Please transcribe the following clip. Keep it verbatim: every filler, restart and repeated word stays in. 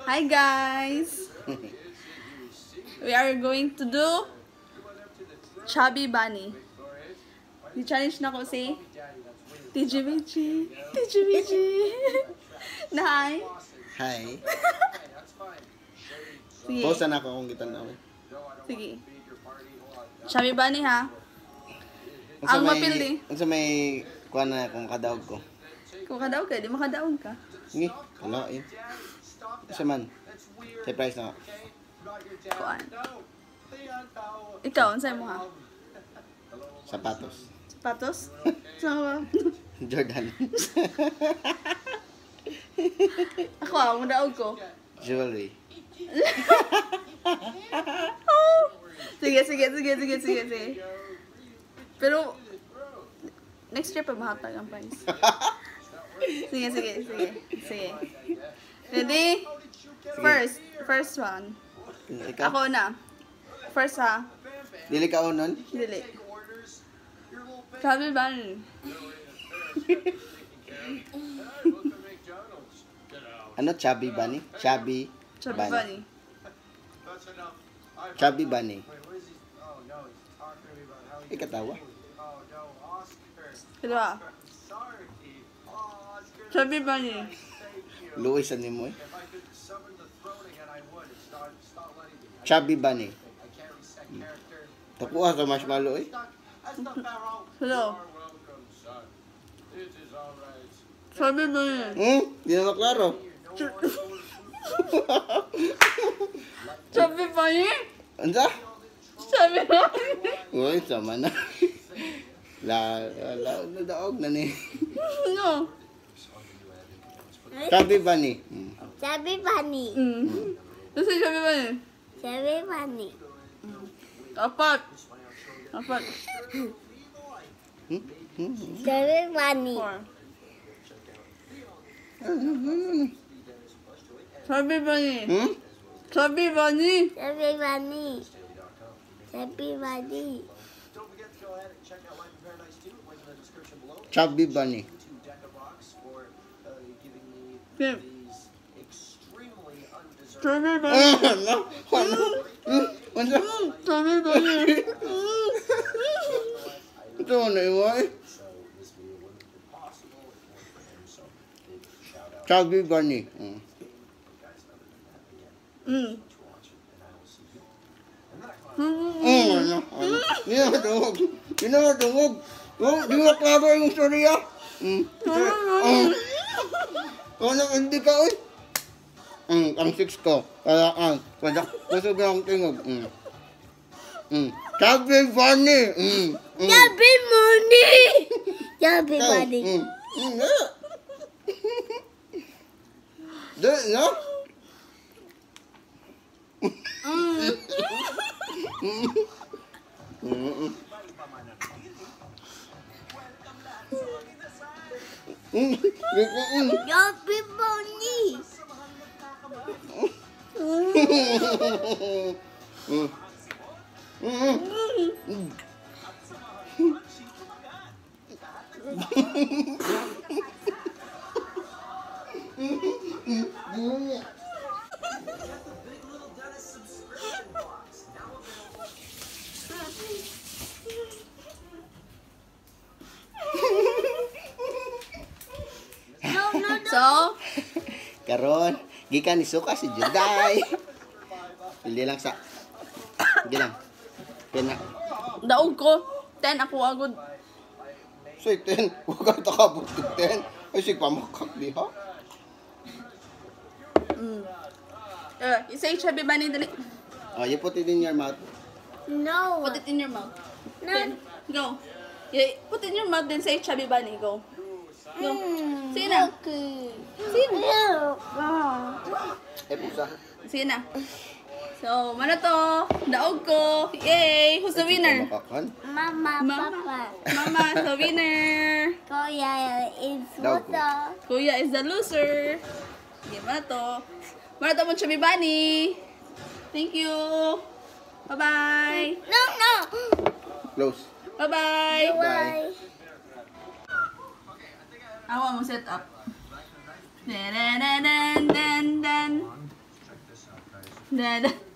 Hi guys! We are going to do Chubby Bunny. I-challenge na ko si Tjweji. Tjweji. Na hi. Hi. Sige. Post na ako kung kita na. Sige. Chubby Bunny ha. Unsa Ang may- mapili. Unsa may kuha na kung kadaog ko. Kung kadaog ka, di makadaog ka. Ngi, wala eh. Isa man. Surprise na ako. Kuan. Ikaw, unsay mo ha? Sapatos. Sapatos? Sama. Jordan. Ako ah, madaog ko. Jewelry. Sige, sige, sige, sige, sige, sige. Pero, next year pa mahatag ang prize. Sige, sige, sige, sige. Ready? First, first one. Ikaw? Ako na. First ha. Dili ka unon? Dili. Chubby Bunny. Ano? Chubby Bunny? Chubby Chubby Bunny. Chubby Bunny. Ikatawa? Dalawa. Chubby Bunny. Luis ano mo eh? Chubby Bunny. Takuha ka marshmallow eh. Hello. Chubby Bunny. Hmm? Di na maklaro. Chubby Bunny? Ansa? Chubby Bunny. Uy, sama na. La, la, la, daog na ni. No. Chubby Bunny. Hmm. Chubby Bunny. Mm. Ano si Chubby Bunny? Chubby Bunny. Apat. Apat. Hmm? Hmm? Chubby Bunny. Four. Chubby Bunny. Hmm? Chubby Bunny. Chubby Bunny. Chubby Bunny. Chubby Bunny. Kim. Chubby Bunny. Ah, no. Ano? Hmm? Ansa? Chubby Bunny. Ito na iwa eh. Chubby Bunny. Hmm. Mm. Oh, ano? Ano? Di na matungog. Di na matungog. Oh, di na klaro yung storya. Hmm. Oh. Ano, hindi ka eh. Hmm, ang six ko. Kaya ang, kaya gusto ko ang tingog. Hmm. Hmm. Chubby Bunny. Hmm. Hmm. Chubby Bunny. Chubby Ikaw, Bunny. hmm. Hmm, na. Di, no? Mm. Mm. Mm. Chubby Bunny. No, no, no. So, Karon, gikan ni suka si Juday. Pili lang sa. Sige lang. Pina. daog ko. Ten ako agod. So, ten. Huwag ka ito kabutig ten. Ay, sige, pamakak di ha? Mm. Uh, say Chubby Bunny dali. Oh, you put it in your mouth. No. Put it in your mouth. No. Then, go. Yeah, put it in your mouth, then say Chubby Bunny. Go. Go. Mm, Sige na. okay. Sige na. No. Eh, pusa. Sige na. So, mana to? Daog ko. Yay! Who's the winner? Pamakakan. Mama, Mama. Papa. Mama, the winner. Kuya is Dog. water. Kuya is the loser. Sige, mana to? Mana to mo Chubby Bunny. Thank you. Bye-bye. No, no. Close. Bye-bye. Bye. Awa mo set up. Dan dan dan dan dan. Dada.